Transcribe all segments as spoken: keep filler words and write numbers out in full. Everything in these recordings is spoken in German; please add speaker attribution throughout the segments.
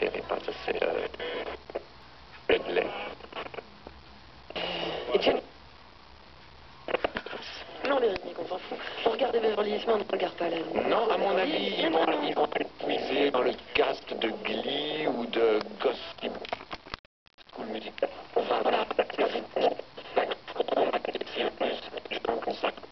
Speaker 1: préférez pas, ça c'est euh, Red Lake.
Speaker 2: Etienne. Non, Véronique, on s'en fout. On regarde Beverly Hills, mais on ne regarde pas la vie.
Speaker 1: Non, à mon avis, ils vont, ils vont puiser dans le cast de Glee ou de Gossip School Musical. Enfin, voilà. Je pense que ça.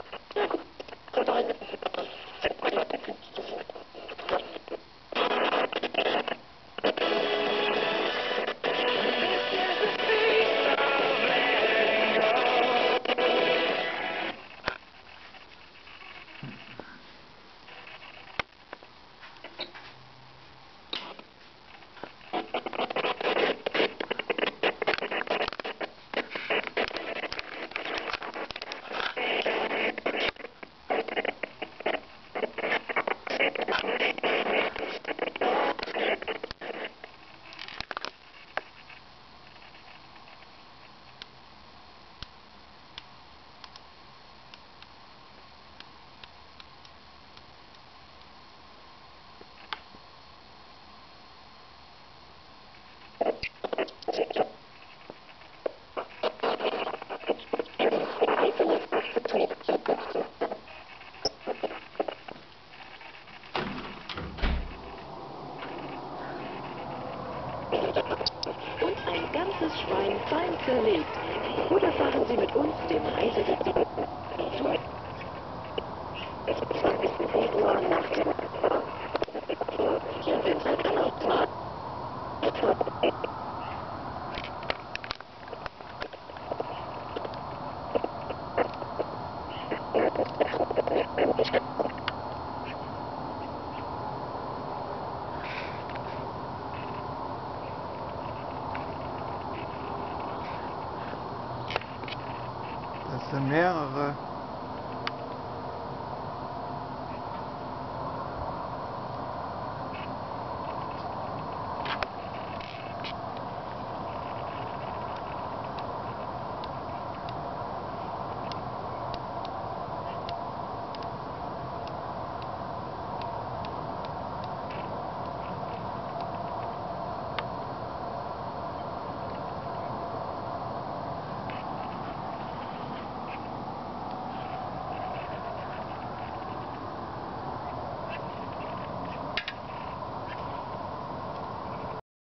Speaker 3: Und ein ganzes Schwein fein zerlegt. Oder fahren Sie mit uns dem Reiseweg zu zwanzigsten Februar nach dem
Speaker 4: Das sind mehrere.